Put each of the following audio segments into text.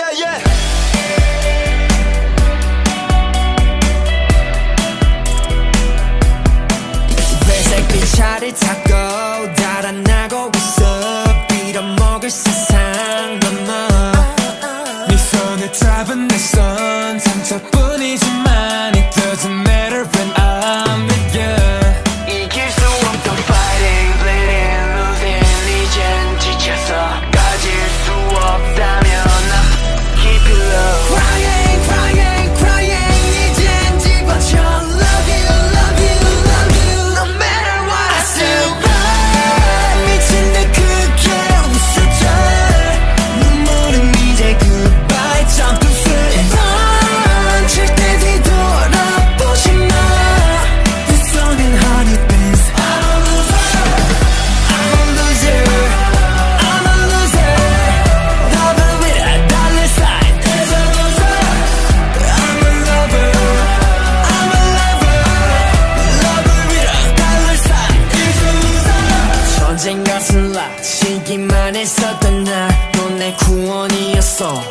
yeah. 회색빛 차를 타고 달아나고 있어. 빌어먹을 세상 넘어. 네 손을 잡은 내 손 상처뿐이지만 it doesn't matter when I'm with you. 이길 수 없던 fighting, bleeding, losing 이젠 지쳐서 가질 수 없다면 I keep it low. Crying, crying, crying 이젠 집어쳐. Love you, love you, love you no matter what. I still run 미친 듯 크게 웃어줘. 눈물은 이제 goodbye jump to sleep. Run 절대 뒤돌아보지 마. 내 손엔 honey bees. I'm a loser, I'm a loser, I'm a loser. Lover with a dollar sign is a loser. I'm a lover, I'm a lover. Lover with a dollar sign is a loser. 전쟁 같은 락 시기만 했었던 나도 내 구원이었어.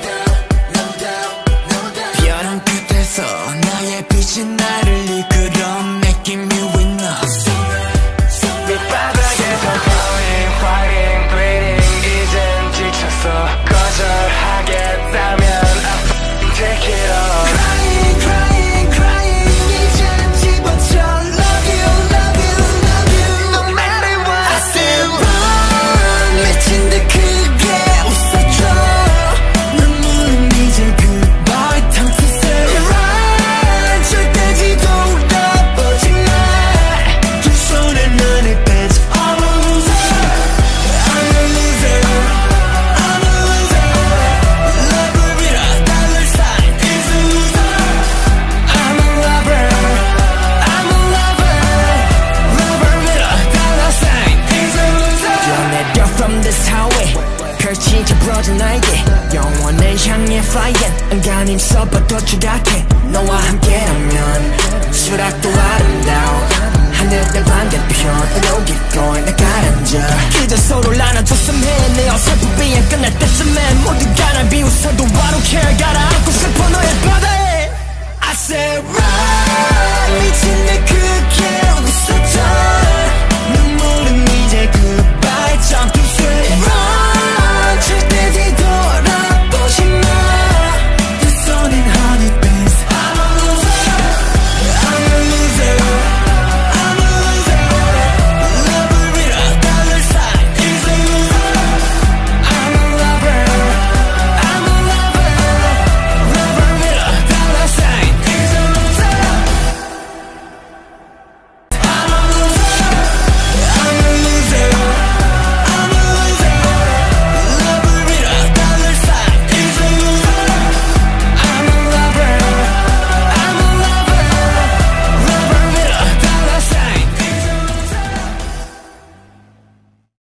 변한 끝에서 나의 빛은 나를 이끌어 Making me winner. 밑바닥에서 fighting, fighting, bleeding 이젠 지쳤어. 거절하겠다면 I f***ing take it all. Crying, crying, crying 이젠 집어쳐. Love you, love you, love you no matter what. I still run 미친 듯 크게 웃어줘. 눈물은 이제 goodbye time to say run. 절대 뒤돌아보지 마. 두 손에 너를 빼줘. I'm a loser, I'm a loser, I'm a loser. Lover with a dollar sign is a loser. I'm a lover, I'm a lover. Lover with a dollar sign is a loser. 뛰어내려 from this highway 펼치져 부러진 나에게 영원을 향해 flying. 안간힘 써봐도 추락해. 너와 함께라면 수락도 아름다워. 하늘의 반대편 여기 going 나 가라앉아. 그저 서로를 안아줬으면 해. 내 어설픈 비행 끝날 때쯤엔 모두가 날 비웃어도 I don't care. 가라